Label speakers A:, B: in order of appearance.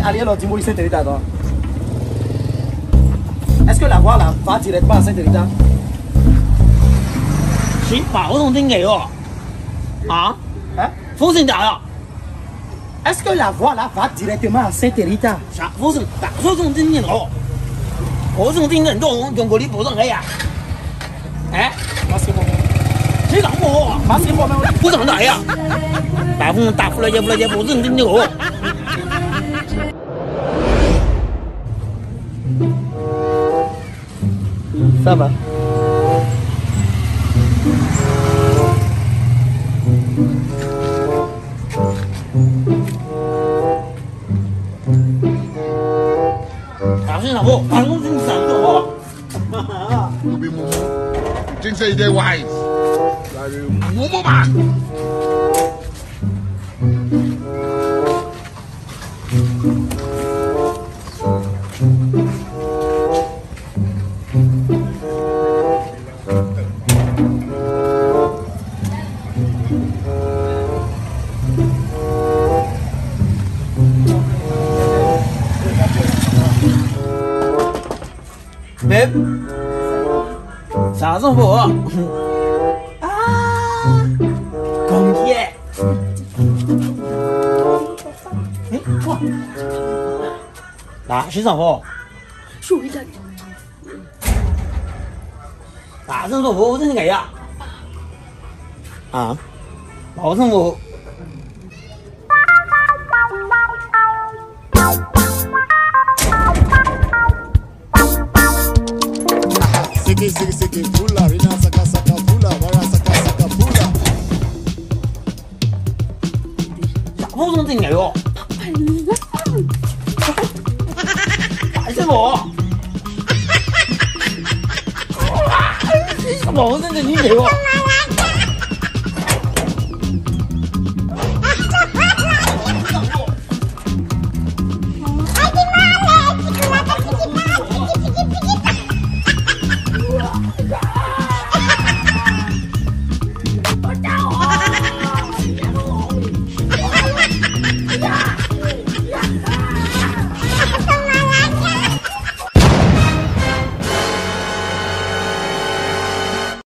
A: aller à l'Ordimoï Saint-Rita, toi? Est-ce que la voie là va directement à Saint-Rita?
B: 行，把我从这给哦。啊？
A: Hein?
B: 风声大了，
A: Est-ce que la voie là va directement à Saint-Rita?
B: 啥风声大？我从这里头，我从这人中中国的不是黑呀？哎，
A: Passez-moi.
B: 谁让我？
A: Passez-moi même.
B: 不是大呀？大风大不来接不来接，不是真的哦。
A: Ça va.
C: You think say they wise? Like a man.
B: Babe，啥时候？啊，公爷。哎，哇，哪是什么？
D: 水的。
B: 哪是什么？我真是个呀？啊，我什么？
C: Siki pula, rina saka pula, vara saka pula.
B: 我从这里哟，干什么？什么？我从这里没有。